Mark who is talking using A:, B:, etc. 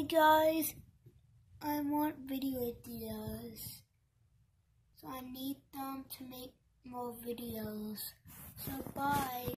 A: Hey guys, I want video ideas. So I need them to make more videos. So bye.